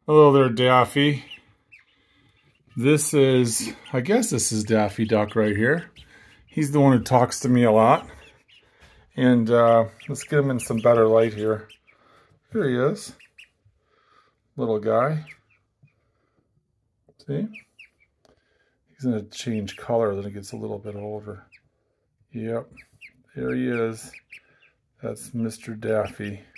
Hello there, Daffy. I guess this is Daffy Duck right here. He's the one who talks to me a lot. And let's get him in some better light here. Here he is. Little guy. See? He's going to change color when he gets a little bit older. Yep. There he is. That's Mr. Daffy.